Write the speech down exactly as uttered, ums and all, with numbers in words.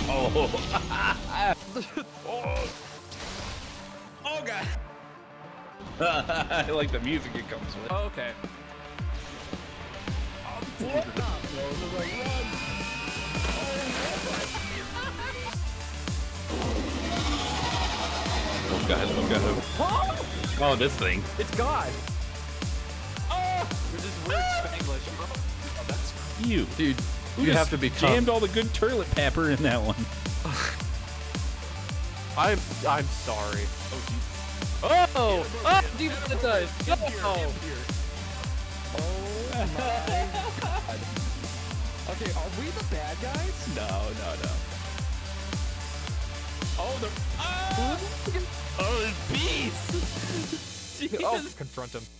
Oh. Oh. Oh god. I like the music it comes with. Oh, okay. What? Oh god, oh god. Oh, Oh, this thing. it's God. Oh, we're just weird Spanglish. Oh, that's You. Dude, Who you just have to be jammed all the good turlet pepper in that one. I'm I'm sorry. Oh, geez. Oh! Oh! Deep in the dive. Oh! Oh my god. Okay, are we the bad guys? No, no, no. Oh, the. Oh, oh there's bees! Oh, confront him.